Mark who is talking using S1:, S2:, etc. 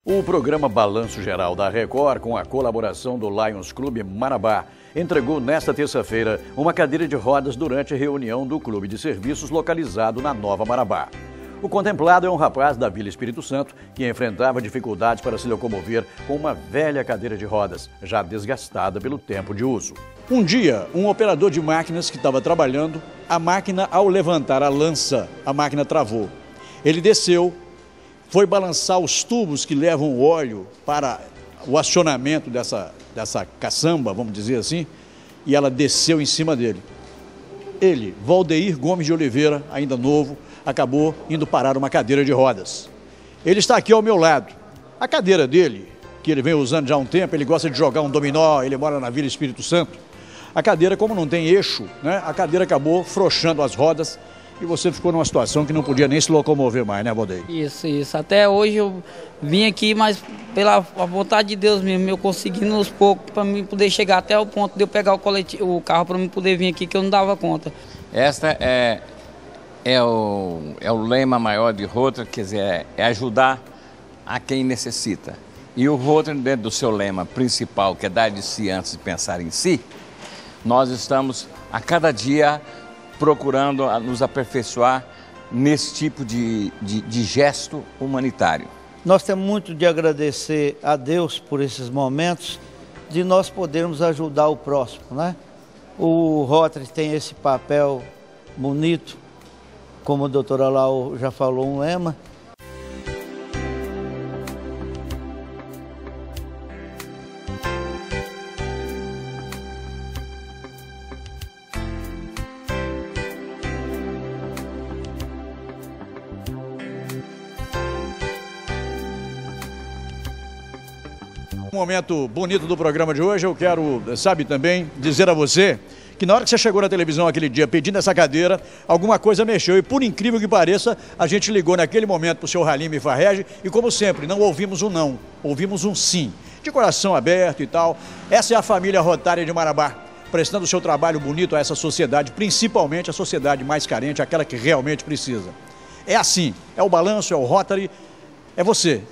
S1: O programa Balanço Geral da Record, com a colaboração do Lions Clube Marabá, entregou nesta terça-feira uma cadeira de rodas durante a reunião do Clube de Serviços localizado na Nova Marabá. O contemplado é um rapaz da Vila Espírito Santo que enfrentava dificuldades para se locomover com uma velha cadeira de rodas, já desgastada pelo tempo de uso. Um dia, um operador de máquinas que estava trabalhando, a máquina, ao levantar a lança, a máquina travou. Ele desceu, foi balançar os tubos que levam o óleo para o acionamento dessa caçamba, vamos dizer assim, e ela desceu em cima dele. Ele, Valdeir Gomes de Oliveira, ainda novo, acabou indo parar uma cadeira de rodas. Ele está aqui ao meu lado. A cadeira dele, que ele vem usando já há um tempo, ele gosta de jogar um dominó, ele mora na Vila Espírito Santo. A cadeira, como não tem eixo, né, a cadeira acabou frouxando as rodas e você ficou numa situação que não podia nem se locomover mais, né, Valdeir?
S2: Isso. Até hoje eu vim aqui, mas pela vontade de Deus mesmo, eu consegui nos poucos para mim poder chegar até o ponto de eu pegar o carro para mim poder vir aqui, que eu não dava conta.
S3: Esta é o lema maior de Rotary, quer dizer, é ajudar a quem necessita. E o Rotary, dentro do seu lema principal, que é dar de si antes de pensar em si, nós estamos a cada dia procurando nos aperfeiçoar nesse tipo de gesto humanitário.
S4: Nós temos muito de agradecer a Deus por esses momentos de nós podermos ajudar o próximo, né? O Rotary tem esse papel bonito, como o doutor Alau já falou, um lema.
S1: Um momento bonito do programa de hoje, eu quero, também dizer a você que na hora que você chegou na televisão aquele dia pedindo essa cadeira, alguma coisa mexeu e, por incrível que pareça, a gente ligou naquele momento para o seu Halim Farrege e, como sempre, não ouvimos um não, ouvimos um sim, de coração aberto e tal. Essa é a família Rotária de Marabá, prestando o seu trabalho bonito a essa sociedade, principalmente a sociedade mais carente, aquela que realmente precisa. É assim, é o balanço, é o Rotary, é você